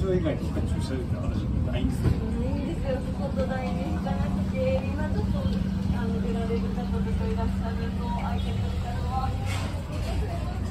所以外とか駐車場って私ないんですよ。 いいんですよ、スポット代にしかなくて、今ちょっと出られる方とかいらっしゃると、空いてくるからは。